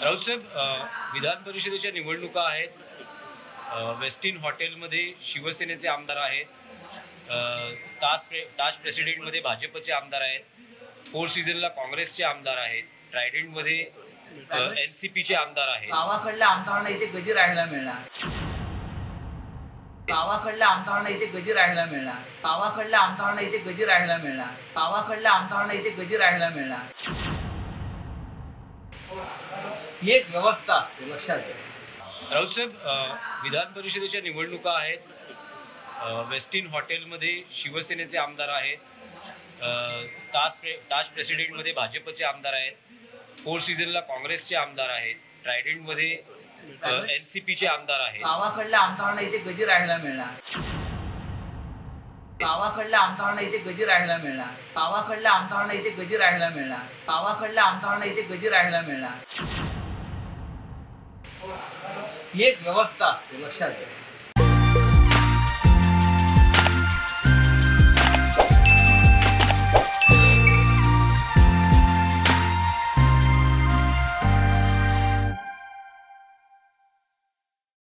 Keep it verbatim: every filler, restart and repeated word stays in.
राऊत साहेब, विधान परिषदेच्या निवडणुका आहेत. वेस्टिन हॉटेलमध्ये शिवसेनेचे आमदार आहेत. ताज प्रे ताज प्रेसिडेंटमध्ये भाजपचे आमदार आहेत. फोर सीझनला काँग्रेसचे आमदार आहेत. ट्रायडेंटमध्ये एनसीपीचे आमदार आहेत. गावाकडल्या आमदारांना इथे गदी राहायला मिळणार. गावाकडल्या आमदारांना इथे गदी राहायला मिळणार. गावाकडल्या आमदारांना इथे गदी राहायला मिळणार. गावाकडल्या आमदारांना इथे गदी राहायला मिळणार. ही एक व्यवस्था असते, लक्षात घ्या. राऊत साहेब, विधान परिषदेच्या निवडणुका आहेत. वेस्टिन हॉटेलमध्ये शिवसेनेचे आमदार आहेत. ताज प्रे ताज प्रेसिडेंटमध्ये भाजपचे आमदार आहेत. फोर सीझनला काँग्रेसचे आमदार आहेत. ट्रायडेंटमध्ये एनसीपीचे आमदार आहेत. गावाकडल्या आमदारांना इथे गदी राहायला मिळणार. गावाकडल्या आमदारांना इथे गदी राहायला मिळणार. गावाकडल्या आमदारांना इथे गदी राहायला मिळणार. गावाकडल्या आमदारांना इथे गदी राहायला मिळणार. ही एक व्यवस्था असते, लक्षात घ्या.